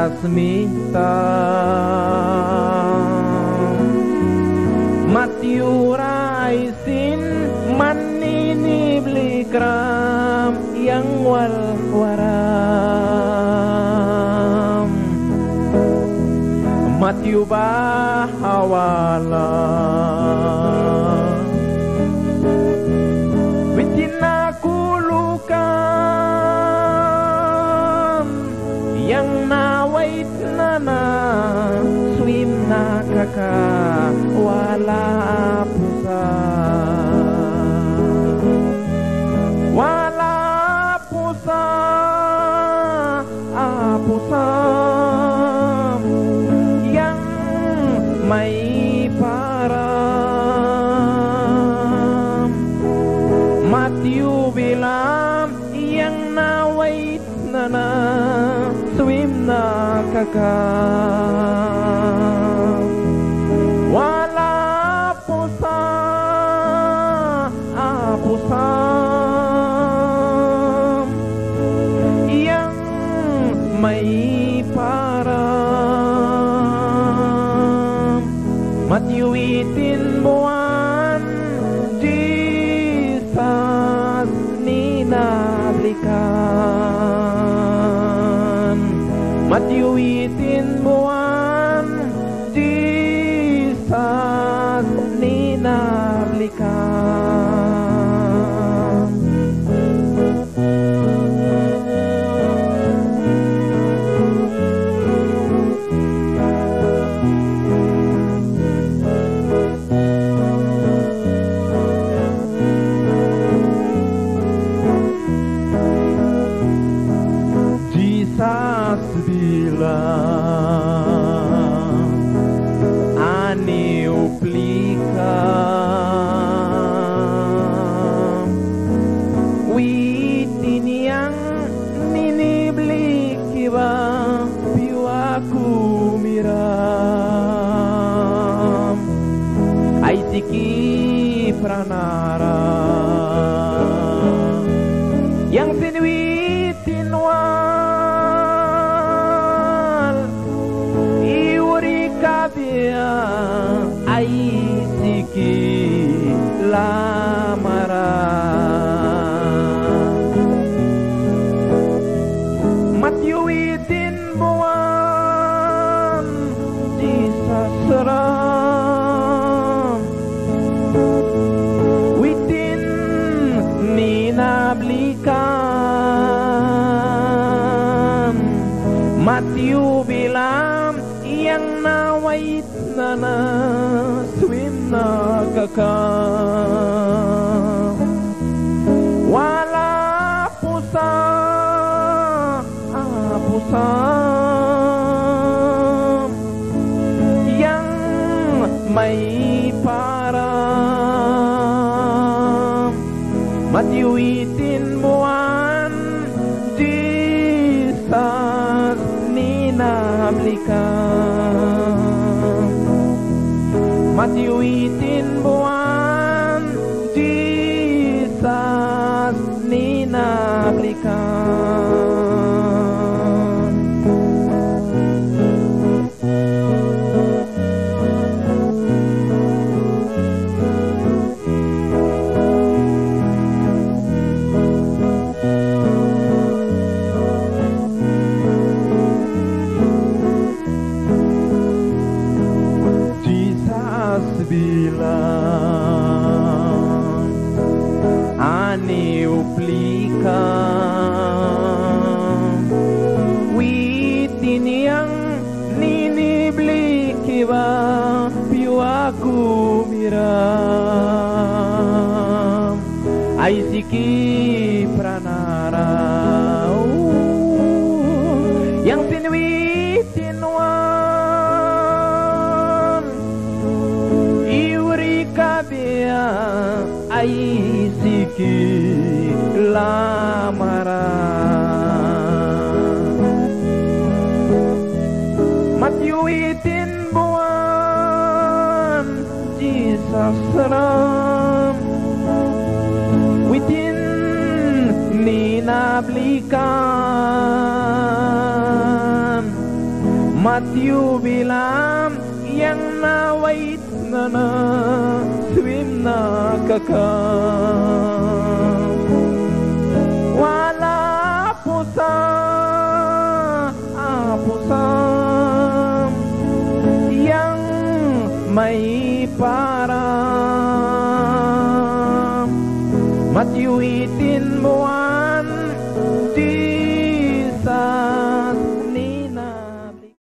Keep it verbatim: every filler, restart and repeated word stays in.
smita matiurai sin manini blikram yang wal waram matiu bahawala witina kulukan yang nawait nana swim na kaka wala pusa wala pusa apusa yang may param matiu bilam yang nawait nana swim na kaka wala pusa apusa yang may param matiuitin buwan Jesus ninablikan matiuitin buwan Jesus ninablikan Jesus bilang ani uplika witin yang nini blikiba piwaku miram ay siki pranara yang sinwitin wal iuri kabia ay siki lamara matiuitin buwan Jesus seram witin ninablikan matiu bilam yang nawait nana swim na kaka wala pusa apusa yang may param matiuitin buwan Jesus ninablikan matiuitin buwan Jesus ninablikan bilang ani uplika witin yang nini blikiba piwaku miram ay siki pranara yang sinwitin wan iuri kabia ay siki lamara matiuitin buwan Jesus seram witin ninablikan Matthew bilang yang nawait na na swim na kakam wala po sa apusam yang may param Matthew itin mo